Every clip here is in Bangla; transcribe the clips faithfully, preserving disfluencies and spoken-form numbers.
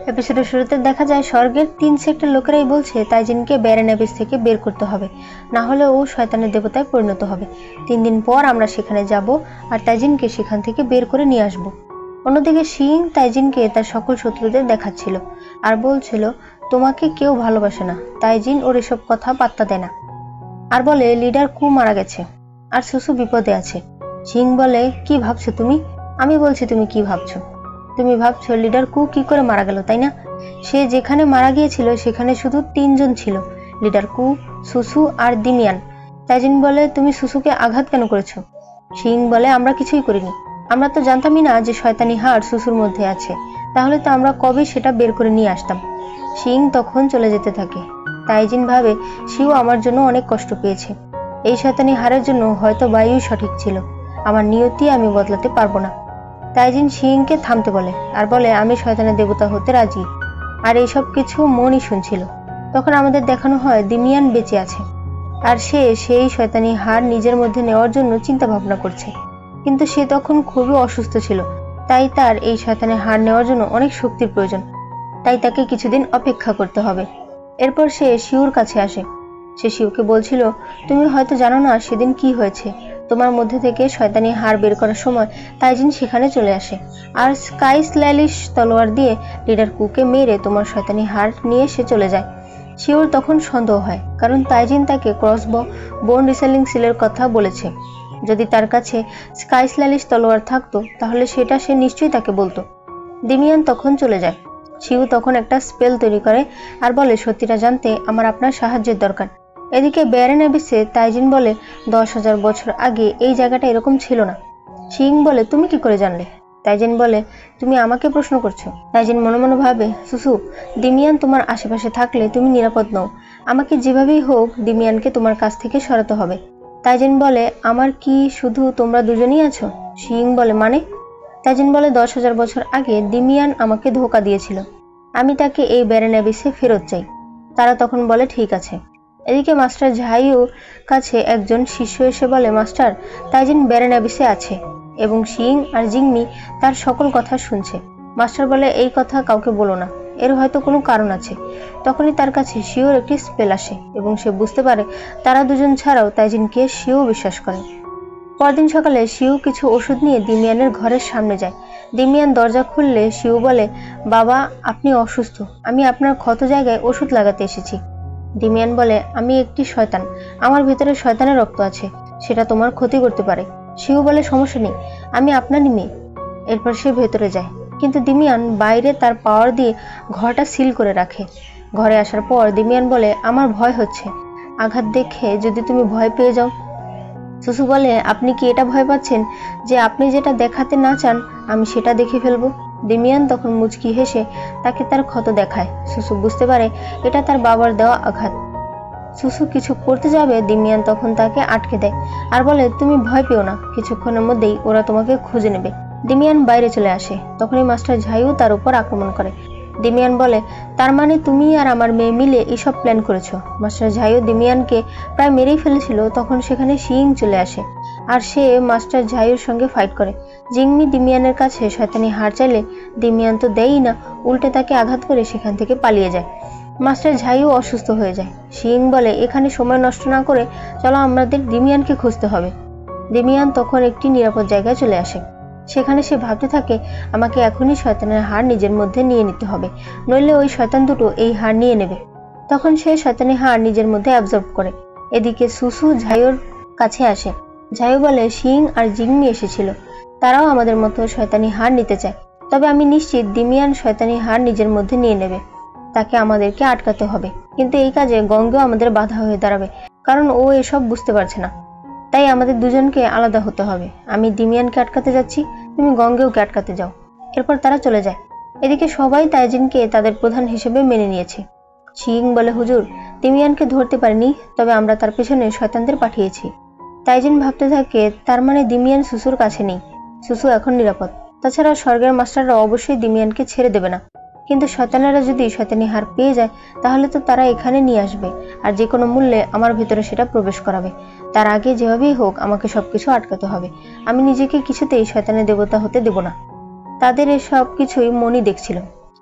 এপিসোডের শুরুতে দেখা যায় স্বর্গের তিন সেক্টর লোকেরাই বলছে তাইজিনকে ব্যারেন অ্যাবিস থেকে বের করতে হবে, না হলে ও শয়তানের দেবতায় পরিণত হবে। তিন দিন পর আমরা সেখানে যাব আর তাইজিনকে সেখান থেকে বের করে নিয়ে আসব। অন্যদিকে শিং তাইজিনকে তার সকল শত্রুদের দেখাচ্ছিল আর বলছিল তোমাকে কেউ ভালোবাসে না। তাইজিন ওর এসব কথা পাত্তা দেয় না আর বলে লিডার কু মারা গেছে আর সুসু বিপদে আছে। শিং বলে কি ভাবছো তুমি? আমি বলছি তুমি কি ভাবছো? তুমি ভাবছো লিডার কু কি করে মারা গেল, তাই না? সে যেখানে মারা গিয়েছিল সেখানে শুধু তিনজন ছিল, লিডার কু, সুসু আর দিমিয়ান। তাইজিন বলে তুমি সুসুকে আঘাত কেন করেছো? শিং বলে আমরা কিছুই করিনি, আমরা তো জানতামই না যে শয়তানি হাড় সুসুর মধ্যে আছে, তাহলে তো আমরা কবে সেটা বের করে নিয়ে আসতাম। শিং তখন চলে যেতে থাকে। তাইজিন ভাবে শিও আমার জন্য অনেক কষ্ট পেয়েছে, এই শয়তানি হাড়ের জন্য হয়তো বায়ু সঠিক ছিল, আমার নিয়তি আমি বদলাতে পারবো না। তাইজিন শিংকে থামতে বলে আর বলে আমি শয়তানের দেবতা হতে রাজি। আর এইসব কিছু মনই শুনছিল। তখন আমাদের দেখানো হয় দিমিয়ান বেঁচে আছে আর সে সেই শয়তানি হাড় নিজের মধ্যে নেওয়ার জন্য চিন্তা ভাবনা করছে, কিন্তু সে তখন খুবই অসুস্থ ছিল, তাই তার এই শয়তানের হাড় নেওয়ার জন্য অনেক শক্তির প্রয়োজন, তাই তাকে কিছুদিন অপেক্ষা করতে হবে। এরপর সে শিউর কাছে আসে। সে শিউকে বলছিল তুমি হয়তো জানো না সেদিন কি হয়েছে, তোমার মধ্যে থেকে শয়তানি হাড় বের করার সময় তাইজিন সেখানে চলে আসে আর স্কাই স্ল্যালিশ তলোয়ার দিয়ে লিডার কুকে মেরে তোমার শয়তানি হাড় নিয়ে সে চলে যায়। শিউর তখন সন্দেহ হয়, কারণ তাইজিন তাকে ক্রসবো বোন রিসেলিং সিলের কথা বলেছে। যদি তার কাছে স্কাই স্ল্যালিশ তলোয়ার থাকতো তাহলে সেটা সে নিশ্চয়ই তাকে বলতো। দিমিয়ান তখন চলে যায়। শিউ তখন একটা স্পেল তৈরি করে আর বলে সত্যিটা জানতে আমার আপনার সাহায্যের দরকার। এদিকে ব্যারেন অ্যাবিসে তাইজিন বলে দশ হাজার বছর আগে এই জায়গাটা এরকম ছিল না। শিং বলে তুমি কি করে জানলে? তাইজিন বলে তুমি আমাকে প্রশ্ন করছো। তাইজিন মনে মনে ভাবে সুসু, দিমিয়ান তোমার আশেপাশে থাকলে তুমি নিরাপদ নও, আমাকে যেভাবেই হোক দিমিয়ানকে তোমার কাছ থেকে সরাতে হবে। তাইজিন বলে আমার কি শুধু তোমরা দুজনই আছো? শিং বলে মানে? তাইজিন বলে দশ হাজার বছর আগে দিমিয়ান আমাকে ধোকা দিয়েছিল, আমি তাকে এই ব্যারেন অ্যাবিসে ফেরত চাই। তারা তখন বলে ঠিক আছে। এদিকে মাস্টার ঝাইও কাছে একজন শিষ্য এসে বলে মাস্টার, তাইজিন ব্যারেন অ্যাবিসে আছে এবং শিং আর জিংমি তার সকল কথা শুনছে। মাস্টার বলে এই কথা কাউকে বলো না, এর হয়তো কোনো কারণ আছে। তখনই তার কাছে শিওর একটি স্পেল আসে এবং সে বুঝতে পারে তারা দুজন ছাড়াও তাইজিনকে শিও বিশ্বাস করে। পরদিন সকালে শিউ কিছু ওষুধ নিয়ে দিমিয়ানের ঘরের সামনে যায়। দিমিয়ান দরজা খুললে শিউ বলে বাবা আপনি অসুস্থ, আমি আপনার ক্ষত জায়গায় ওষুধ লাগাতে এসেছি। দিমিয়ান বলে আমি একটি শয়তান, আমার ভিতরে শয়তানের রক্ত আছে, সেটা তোমার ক্ষতি করতে পারে। শিউ বলে সমস্যা নেই, আমি আপনারই মেয়ে। এরপর সে ভেতরে যায়, কিন্তু দিমিয়ান বাইরে তার পাওয়ার দিয়ে ঘরটা সিল করে রাখে। ঘরে আসার পর দিমিয়ান বলে আমার ভয় হচ্ছে, আঘাত দেখে যদি তুমি ভয় পেয়ে যাও। সুসু বলে আপনি কি এটা ভয় পাচ্ছেন যে আপনি যেটা দেখাতে না চান আমি সেটা দেখে ফেলবো? দিমিয়ান তখন মুচকি হেসে তাকে তার ক্ষত দেখায়। সুসু বুঝতে পারে এটা তার বাবার দেওয়া আঘাত। সুসু কিছু করতে যাবে, দিমিয়ান তখন তাকে আটকে দেয় আর বলে তুমি ভয় পেও না, কিছুক্ষণের মধ্যেই ওরা তোমাকে খুঁজে নেবে। দিমিয়ান বাইরে চলে আসে, তখনই মাস্টার ঝাইও তার উপর আক্রমণ করে। দিমিয়ান বলে তার মানে তুমি আর আমার মেয়ে মিলে এসব প্ল্যান করেছো। মাস্টার ঝাইও দিমিয়ানকে প্রায় মেরেই ফেলেছিল, তখন সেখানে শিং চলে আসে আর সে মাস্টার ঝাইয়ের সঙ্গে ফাইট করে। জিংমি দিমিয়ানের কাছে শয়তানি হাড় চাইলে দিমিয়ান তো দেয়ই না, উল্টে তাকে আঘাত করে সেখান থেকে পালিয়ে যায়। মাস্টার ঝাইও অসুস্থ হয়ে যায়। শিং বলে এখানে সময় নষ্ট না করে চলো আমাদের দিমিয়ানকে খুঁজতে হবে। দিমিয়ান তখন একটি নিরাপদ জায়গায় চলে আসে। সেখানে সে ভাবতে থাকে আমাকে এখনই শয়তানের হাড় নিজের মধ্যে নিয়ে নিতে হবে, নইলে ওই শয়তান দুটো এই হাড় নিয়ে নেবে। তখন সে শয়তানি হাড় নিজের মধ্যে অ্যাবজর্ব করে। এদিকে সুসু ঝাইওর কাছে আসে। ঝাইও বলে শিং আর জিংমি এসেছিল, তারাও আমাদের মতো শয়তানি হাড় নিতে চায়, তবে আমি নিশ্চিত দিমিয়ান শয়তানি হাড় নিজের মধ্যে নিয়ে নেবে, তাকে আমাদেরকে আটকাতে হবে। কিন্তু এই কাজে গঙ্গেও আমাদের বাধা হয়ে দাঁড়াবে, কারণ ও এসব বুঝতে পারছে না, তাই আমাদের দুজনকে আলাদা হতে হবে। আমি দিমিয়ানকে আটকাতে যাচ্ছি, তুমি গঙ্গেওকে আটকাতে যাও। এরপর তারা চলে যায়। এদিকে সবাই তাইজিনকে তাদের প্রধান হিসেবে মেনে নিয়েছে। শিং বলে হুজুর, দিমিয়ানকে ধরতে পারিনি, তবে আমরা তার পেছনে শয়তানদের পাঠিয়েছি। তাইজিন ভাবতে থাকে তার মানে দিমিয়ান সুসুর কাছে নেই, সুসু এখন নিরাপদ। তাছাড়া স্বর্গের মাস্টাররা অবশ্যই দিমিয়ানকে ছেড়ে দেবে না, কিন্তু শয়তানেরা যদি শয়তানি হার পেয়ে যায় তাহলে তো তারা এখানে নিয়ে আসবে আর যে কোনো মূল্যে আমার ভেতরে সেটা প্রবেশ করাবে। তার আগে যেভাবেই হোক আমাকে সবকিছু আটকাতে হবে, আমি নিজেকে কিছুতেই শয়তানের দেবতা হতে দেব না। তাদের এসব কিছুই মনি দেখছিল।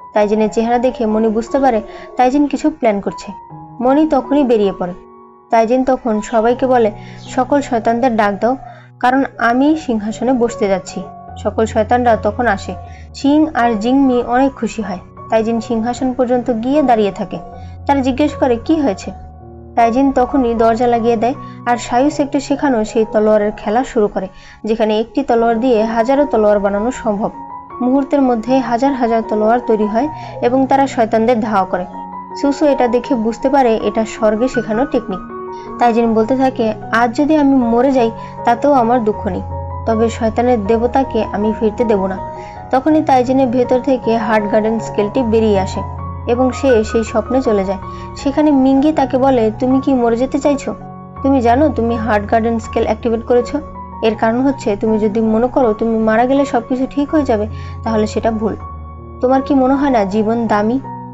তাইজিনের চেহারা দেখে মনি বুঝতে পারে তাইজিন কিছু প্ল্যান করছে। মনি তখনই বেরিয়ে পড়ে। তাইজিন তখন সবাইকে বলে, সকল শয়তানদের ডাক দাও, কারণ আমি সিংহাসনে বসতে যাচ্ছি। সকল শয়তানরা তখন আসে। শিং আর জিংমি অনেক খুশি হয়। তাইজিন সিংহাসন পর্যন্ত গিয়ে দাঁড়িয়ে থাকে। তারা জিজ্ঞেস করে কি হয়েছে। তাইজিন তখনই দরজা লাগিয়ে দেয় আর সায়ু সেক্টর শেখানো সেই তলোয়ারের খেলা শুরু করে, যেখানে একটি তলোয়ার দিয়ে হাজারো তলোয়ার বানানো সম্ভব। মুহূর্তের মধ্যে হাজার হাজার তলোয়ার তৈরি হয় এবং তারা শয়তানদের ধাওয়া করে। সুসু এটা দেখে বুঝতে পারে এটা স্বর্গে শেখানো টেকনিক। তাইজিন বলতে থাকে, আজ যদি আমি মরে যাই তাতেও আমার দুঃখ নেই, তবে শয়তানের দেবতাকে আমি ফিরতে দেব না। তখনই তাইজিনের ভেতর থেকে হার্ট গার্ডেন স্কেলটি বেরিয়ে আসে এবং সে সেই স্বপ্নে চলে যায়। সেখানে মিঙ্গি তাকে বলে, তুমি কি মরে যেতে চাইছো? তুমি জানো তুমি হার্ট গার্ডেন স্কেল অ্যাক্টিভেট করেছো। এর কারণ হচ্ছে তুমি যদি মনে করো তুমি মারা গেলে সবকিছু ঠিক হয়ে যাবে, তাহলে সেটা ভুল। তোমার কি মনে হয় না জীবন দামি?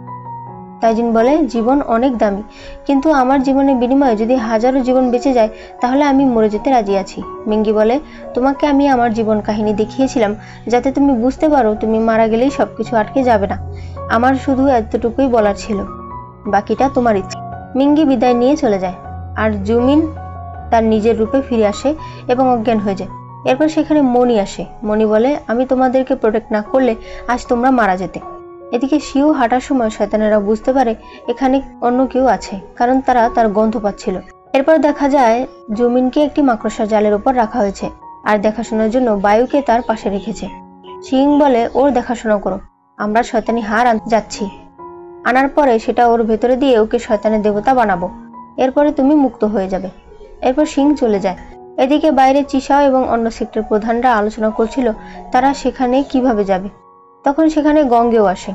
তাইজিন বলে, জীবন অনেক দামি, কিন্তু আমার জীবনের বিনিময়ে যদি হাজারো জীবন বেঁচে যায় তাহলে আমি মরে যেতে রাজি আছি। মিঙ্গি বলে, তোমাকে আমি আমার জীবন কাহিনী দেখিয়েছিলাম যাতে তুমি বুঝতে পারো তুমি মারা গেলেই সবকিছু আটকে যাবে না। আমার শুধু এতটুকুই বলার ছিল, বাকিটা তোমার ইচ্ছা। মিঙ্গি বিদায় নিয়ে চলে যায় আর জুমিন তার নিজের রূপে ফিরে আসে এবং অজ্ঞান হয়ে যায়। এরপর সেখানে মনি আসে। মনি বলে, আমি তোমাদেরকে প্রোটেক্ট না করলে আজ তোমরা মারা যেতে। এদিকে শিউ হাঁটার সময় শয়তানেরা বুঝতে পারে এখানে অন্য কেউ আছে, কারণ তারা তার গন্ধ পাচ্ছিল। এরপর দেখা যায় জুমিনকে একটি মাকড়সা জালের উপর রাখা হয়েছে আর দেখাশোনার জন্য বায়ুকে তার পাশে রেখেছে। শিং বলে, ওর দেখাশোনা করো, আমরা শয়তানি হার আনতে যাচ্ছি। আনার পরে সেটা ওর ভেতরে দিয়ে ওকে শয়তানের দেবতা বানাবো, এরপরে তুমি মুক্ত হয়ে যাবে। এরপর শিং চলে যায়। এদিকে বাইরে চিসাও এবং অন্য সেক্টর প্রধানরা আলোচনা করছিল তারা সেখানে কিভাবে যাবে। তখন সেখানে গঙ্গেও আসে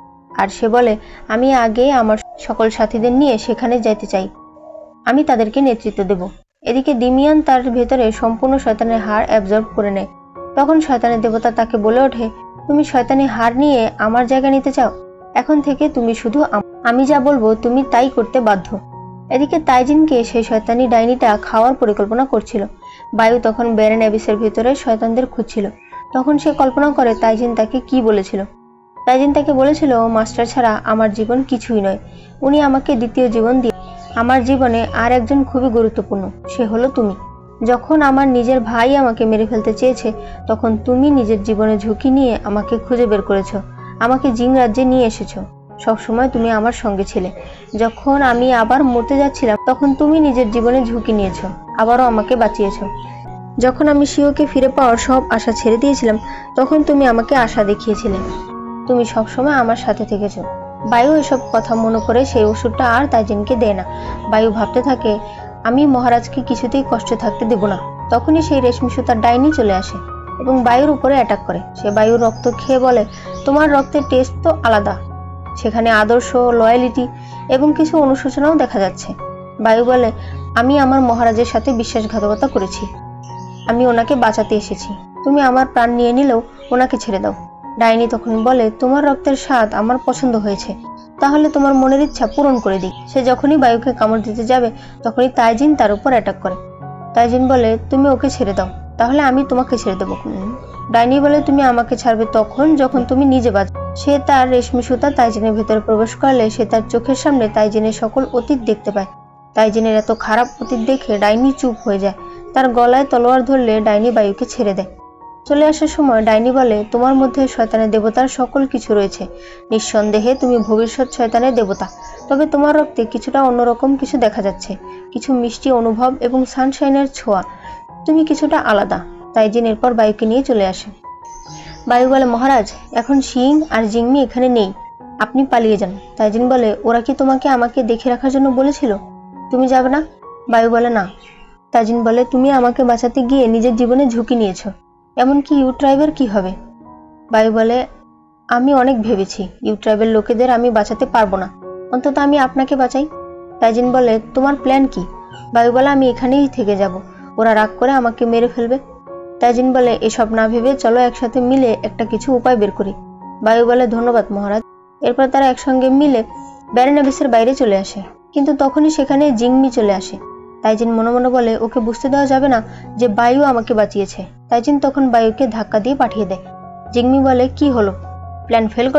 আর সে বলে, আমি আগে আমার সকল সাথীদের নিয়ে সেখানে যাইতে চাই, আমি তাদেরকে নেতৃত্ব দেব। এদিকে দিমিয়ান তার ভেতরে সম্পূর্ণ শয়তানের হার অ্যাবজর্ব করে নেয়। তখন শয়তানের দেবতা তাকে বলে ওঠে, তুমি শয়তানের হার নিয়ে আমার জায়গা নিতে চাও? এখন থেকে তুমি শুধু আমি যা বলবো তুমি তাই করতে বাধ্য। এদিকে তাইজিনকে সেই শয়তানি ডাইনিটা খাওয়ার পরিকল্পনা করছিল। বায়ু তখন বেরেন অ্যাবিসের ভিতরে শয়তানদের খুঁজছিল। তখন সে কল্পনা করে তাইজিন তাকে কি বলেছিল। তাইজিন তাকে বলেছিল, মাস্টার ছাড়া আমার জীবন কিছুই নয়, উনি আমাকে দ্বিতীয় জীবন দিয়ে আমার জীবনে আর একজন খুবই গুরুত্বপূর্ণ, সে হলো তুমি। যখন আমার নিজের ভাই আমাকে মেরে ফেলতে চেয়েছে তখন তুমি নিজের জীবনে ঝুঁকি নিয়ে আমাকে খুঁজে বের করেছ, আমাকে জিং রাজ্যে নিয়ে এসেছো। সবসময় তুমি আমার সঙ্গে ছিলে। যখন আমি আবার মরতে যাচ্ছিলাম তখন তুমি নিজের জীবনে ঝুঁকি নিয়েছো, আবারও আমাকে বাঁচিয়েছো। যখন আমি শিওকে ফিরে পাওয়ার সব আশা ছেড়ে দিয়েছিলাম তখন তুমি আমাকে আশা দেখিয়েছিলে। তুমি সবসময় আমার সাথে থেকেছো। বায়ু এসব কথা মনে করে সেই ওষুধটা আর তাইজিনকে দেয় না। বায়ু ভাবতে থাকে, আমি মহারাজকে কিছুতেই কষ্ট থাকতে দেব না। তখনই সেই রেশমি সুতার ডাইনি চলে আসে এবং বায়ুর উপরে অ্যাটাক করে। সে বায়ুর রক্ত খেয়ে বলে, তোমার রক্তের টেস্ট তো আলাদা। সেখানে আদর্শ, লয়ালিটি এবং কিছু অনুশোচনাও দেখা যাচ্ছে। বায়ু বলে, আমি আমার মহারাজের সাথে বিশ্বাসঘাতকতা করেছি, আমি ওনাকে বাঁচাতে এসেছি, তুমি আমার প্রাণ নিয়ে নিলেও ওনাকে ছেড়ে দাও। ডাইনি তখন বলে, তোমার রক্তের স্বাদ আমার পছন্দ হয়েছে, তাহলে তোমার মনের ইচ্ছা পূরণ করে দিই। সে যখনই বায়ুকে কামড় দিতে যাবে তখনই তাইজিন তার উপর অ্যাটাক করে। তাইজিন বলে, তুমি ওকে ছেড়ে দাও, তাহলে আমি তোমাকে ছেড়ে দেবো। ডাইনি বলে, তুমি আমাকে ছাড়বে তখন যখন তুমি নিজে বাঁচবে। সে তার রেশমি সুতা তাইজিনের ভেতরে প্রবেশ করলে সে তার চোখের সামনে তাইজিনের সকল অতীত দেখতে পায়। তাইজিনের এত খারাপ অতীত দেখে ডাইনি চুপ হয়ে যায়। তার গলায় তলোয়ার ধরলে ডাইনি বায়ুকে ছেড়ে দেয়। চলে আসার সময় ডাইনি বলে, তোমার মধ্যে শয়তানের দেবতার সকল কিছু রয়েছে, নিঃসন্দেহে তুমি ভবিষ্যৎ শয়তানের দেবতা, তবে তোমার রক্তে কিছুটা অন্যরকম কিছু দেখা যাচ্ছে, কিছু মিষ্টি অনুভব এবং সানশাইনের ছোঁয়া, তুমি কিছুটা আলাদা। তাইজিন এরপর বায়ুকে নিয়ে চলে আসে। বায়ু বলে, মহারাজ এখন শিং আর জিংমি এখানে নেই, আপনি পালিয়ে যান। তাইজিন বলে, ওরা কি তোমাকে আমাকে দেখে রাখার জন্য বলেছিল, তুমি যাবে না? বায়ু বলে, না। তাইজিন বলে, তুমি আমাকে বাঁচাতে গিয়ে নিজের জীবনে ঝুঁকি নিয়েছো, এমনকি ইউ ট্রাইবের কি হবে? বায়ু বলে, আমি অনেক ভেবেছি, ইউ ট্রাইবের লোকেদের আমি বাঁচাতে পারবো না, অন্তত আমি আপনাকে বাঁচাই। তাইজিন বলে, তোমার প্ল্যান কি? বায়ু বলে, আমি এখানেই থেকে যাব, ওরা রাগ করে আমাকে মেরে ফেলবে। তাইজিন বলে, এসব না ভেবে চলো একসাথে মিলে একটা কিছু উপায় বের করি। বায়ু বলে, ধন্যবাদ মহারাজ। এরপর তারা একসঙ্গে মিলে বেরেন অ্যাবিসের বাইরে চলে আসে, কিন্তু তখনই সেখানে জিংমি চলে আসে। তাইজিন মনে মনে বলে, ওকে বুঝতে দেওয়া যাবে না যে বায়ু আমাকে বাঁচিয়েছে। তাইজিন তখন বায়ুকে ধাক্কা দিয়ে পাঠিয়ে দেয়। জিংমি বলে, কি হলো, প্ল্যান ফেল করেছে?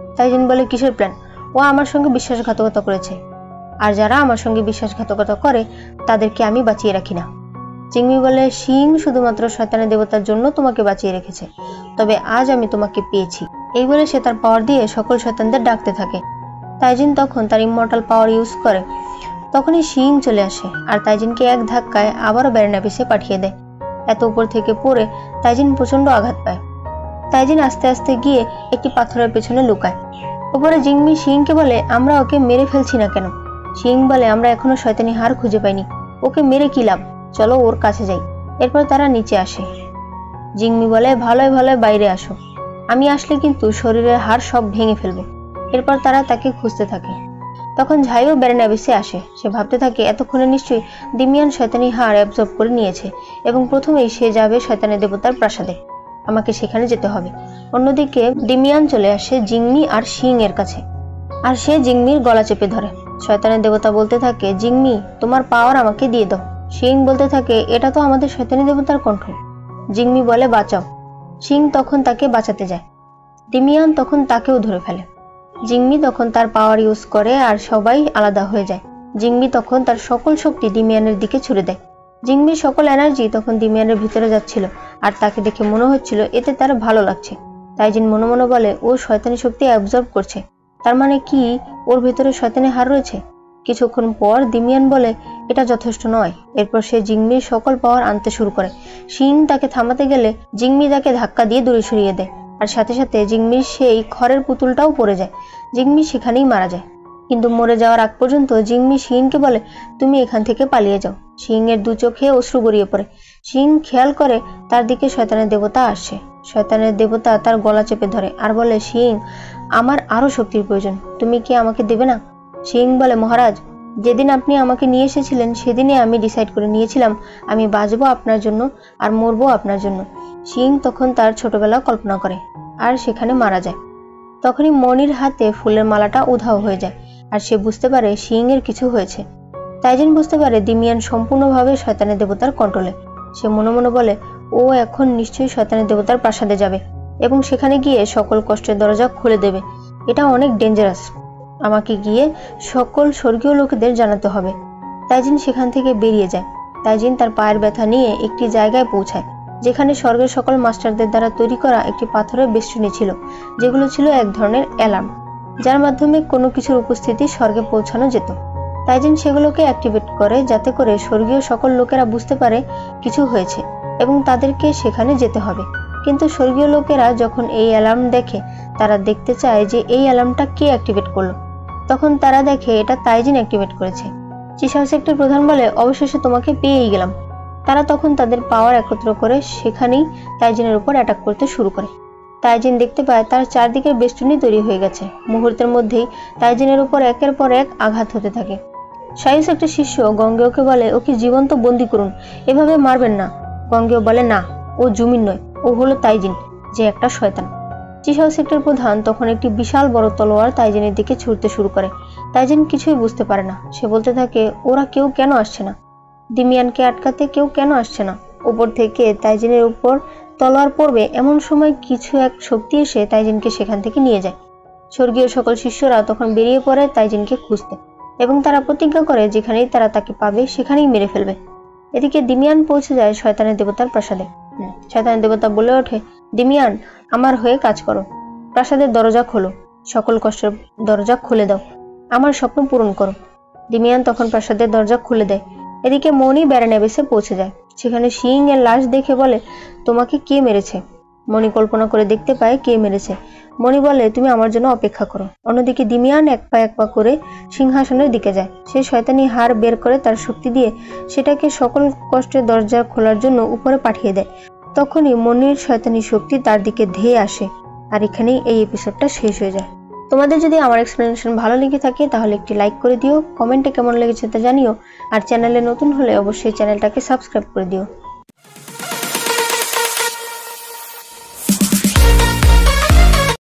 তাইজিন বলে, কিসের প্ল্যান? ও আমার সঙ্গে বিশ্বাসঘাতকতা করেছে, আর যারা আমার সঙ্গে বিশ্বাসঘাতকতা করে তাদেরকে আমি বাঁচিয়ে রাখি না। জিংমি বলে, শিং শুধুমাত্র শয়তানের দেবতার জন্য তোমাকে বাঁচিয়ে রেখেছে, তবে আজ আমি তোমাকে পেয়েছি। এই বলে সে তার পাওয়ার দিয়ে সকল শয়তানদের ডাকতে থাকে। তাইজিন তখন তার ইমমর্টাল পাওয়ার ইউজ করে। তখনই শিং চলে আসে আর তাইজিনকে এক ধাক্কায় আবারও ব্যারেনাবিসে পাঠিয়ে দেয়। এত উপর থেকে পড়ে তাইজিন প্রচন্ড আঘাত পায়। তাইজিন আস্তে আস্তে গিয়ে একটি পাথরের পেছনে লুকায়। উপরে জিংমি শিংকে বলে, আমরা ওকে মেরে ফেলছি না কেন? শিং বলে, আমরা এখনো শয়তানি হাড় খুঁজে পাইনি, ওকে মেরে কি লাভ, চলো ওর কাছে যাই। এরপর তারা নিচে আসে। জিংমি বলে, ভালোই ভালোই বাইরে আসো, আমি আসলে কিন্তু শরীরের হাড় সব ভেঙে ফেলবো। এরপর তারা তাকে খুঁজতে থাকে। তখন ঝাইও ব্যারেনাবিসে আসে। সে ভাবতে থাকে এতক্ষণে নিশ্চয়ই ডিমিয়ান শয়তানি হাড় অ্যাবজর্ব করে নিয়েছে এবং প্রথমেই সে যাবে শয়তানের দেবতার প্রাসাদে। আমাকে সেখানে যেতে হবে। অন্যদিকে ডিমিয়ান চলে আসে জিংমি আর শিং এর কাছে, আর সে জিংমির গলা চেপে ধরে। শয়তানের দেবতা বলতে থাকে, জিংমি তোমার পাওয়ার আমাকে দিয়ে দাও। শিং বলতে থাকে, এটা তো আমাদের শয়তানি দেবতার কণ্ঠ। জিংমি বলে, বাঁচাও। শিং তখন তাকে বাঁচাতে যায়। ডিমিয়ান তখন তাকেও ধরে ফেলে। জিংমি তখন তার পাওয়ার ইউজ করে আর সবাই আলাদা হয়ে যায়। জিংমি তখন তার সকল শক্তি ডিমিয়ানের দিকে ছুড়ে দেয়। জিংমির সকল এনার্জি তখন ডিমিয়ানের ভিতরে যাচ্ছিল আর তাকে দেখে মনে হচ্ছিল এতে তার ভালো লাগছে। তাইজিন মনে মনে বলে, ও শয়তানি শক্তি অ্যাবজর্ব করছে, তার মানে কি ওর ভেতরে শয়তানি হাড় রয়েছে? কিছুক্ষণ পর ডিমিয়ান বলে, এটা যথেষ্ট নয়। এরপর সে জিংমির সকল পাওয়ার আনতে শুরু করে। শিং তাকে থামাতে গেলে জিংমি তাকে ধাক্কা দিয়ে দূরে সরিয়ে দেয়, আর সাথে সাথে জিংমির সেই খড়ের পুতুলটাও পড়ে যায়। জিংমি সেখানেই মারা যায়। কিন্তু মরে যাওয়ার আগ পর্যন্ত জিংমি শিংকে বলে, তুমি এখান থেকে পালিয়ে যাও। শিং এর দু চোখে অশ্রু গড়িয়ে পড়ে। শিং খেয়াল করে তার দিকে শয়তানের দেবতা আসছে। শয়তানের দেবতা তার গলা চেপে ধরে আর বলে, শিং, আমার আরো শক্তির প্রয়োজন, তুমি কি আমাকে দেবে না? শিং বলে, মহারাজ, যেদিন আপনি আমাকে নিয়ে এসেছিলেন সেদিনে আমি ডিসাইড করে নিয়েছিলাম আমি বাঁচবো আপনার জন্য আর মরবো আপনার জন্য। শিং তখন তার ছোটবেলা কল্পনা করে আর সেখানে মারা যায়। তখনই মনির হাতে ফুলের মালাটা উধাও হয়ে যায় আর সে বুঝতে পারে শিং এর কিছু হয়েছে। তাইজিন বুঝতে পারে ডিমিয়ান সম্পূর্ণভাবে শয়তানের দেবতার কন্ট্রোলে। সে মনে মনে বলে, ও এখন নিশ্চয়ই শয়তানের দেবতার প্রাসাদে যাবে এবং সেখানে গিয়ে সকল কষ্টের দরজা খুলে দেবে। এটা অনেক ডেঞ্জারাস, আমাকে গিয়ে সকল স্বর্গীয় লোকেদের জানাতে হবে। তাইজিন সেখান থেকে বেরিয়ে যায়। তাইজিন তার পায়ের ব্যথা নিয়ে একটি জায়গায় পৌঁছায় যেখানে স্বর্গের সকল মাস্টারদের দ্বারা তৈরি করা একটি পাথরের বেষ্টনী ছিল, যেগুলো ছিল এক ধরনের অ্যালার্ম, যার মাধ্যমে কোনো কিছুর উপস্থিতি স্বর্গে পৌঁছানো যেত। তাইজিন সেগুলোকে অ্যাক্টিভেট করে যাতে করে স্বর্গীয় সকল লোকেরা বুঝতে পারে কিছু হয়েছে এবং তাদেরকে সেখানে যেতে হবে। কিন্তু স্বর্গীয় লোকেরা যখন এই অ্যালার্ম দেখে তারা দেখতে চায় যে এই অ্যালার্মটা কে অ্যাক্টিভেট করলো। তখন তারা দেখে এটা তাইজিন অ্যাক্টিভেট করেছে। চিশাও সেক্টর প্রধান বলে, অবশেষে তোমাকে পেয়েই গেলাম। তারা তখন তাদের পাওয়ার একত্র করে সেখানেই তাইজিনের উপর অ্যাটাক করতে শুরু করে। তাইজিন দেখতে পায় তার চারদিকের বেষ্টনী তৈরি হয়ে গেছে। মুহূর্তের মধ্যেই তাইজিনের উপর একের পর এক আঘাত হতে থাকে। শাইস একটা শিষ্য গঙ্গেয়কে বলে, ওকে জীবন্ত বন্দি করুন, এভাবে মারবেন না। গঙ্গেয় বলে, না, ও জুমিন নয়, ও হলো তাইজিন, যে একটা শয়তান। চিশাও সেক্টর প্রধান তখন একটি বিশাল বড় তলোয়ার তাইজিনের দিকে ছুড়তে শুরু করে। তাইজিন কিছুই বুঝতে পারে না। সে বলতে থাকে, ওরা কেউ কেন আসছে না? ডিমিয়ানকে আটকাতে কেউ কেন আসছে না? উপর থেকে তাইজিনের উপর তলোয়ার পড়বে এমন সময় কিছু এক শক্তি এসে তাইজিনকে সেখান থেকে নিয়ে যায়। স্বর্গীয় সকল শিষ্যরা তখন বেরিয়ে পড়ে তাইজিনকে খুঁজতে এবং তারা প্রতিজ্ঞা করে যেখানেই তারা তাকে পাবে সেখানেই মেরে ফেলবে। এদিকে ডিমিয়ান পৌঁছে যায় শয়তানের দেবতার প্রাসাদে। শয়তানের দেবতা বলে ওঠে, ডিমিয়ান, আমার হয়ে কাজ করো, প্রাসাদের দরজা খোলো, সকল কষ্টের দরজা খুলে দাও, আমার স্বপ্ন পূরণ করো। ডিমিয়ান তখন প্রাসাদের দরজা খুলে দেয়। এদিকে মনি ব্যারেনাবিসে পৌঁছে যায়। সেখানে শিং এর লাশ দেখে বলে, তোমাকে কে মেরেছে? মনি কল্পনা করে দেখতে পায় কে মেরেছে। মনি বলে, তুমি আমার জন্য অপেক্ষা করো। অন্যদিকে ডিমিয়ান এক পা এক পা করে সিংহাসনের দিকে যায়। সে শয়তানি হাড় বের করে তার শক্তি দিয়ে সেটাকে সকল কষ্টের দরজা খোলার জন্য উপরে পাঠিয়ে দেয়। তখনই মনির শয়তানি শক্তি তার দিকে ধেয়ে আসে। আর এখানেই এই এপিসোডটা শেষ হয়ে যায়। তোমাদের যদি আমার এক্সপ্লেনেশন ভালো লেগে থাকে তাহলে একটি লাইক করে দিও, কমেন্টে কেমন লেগেছে তা জানিও, আর চ্যানেলে নতুন হলে অবশ্যই চ্যানেলটাকে সাবস্ক্রাইব করে দিও।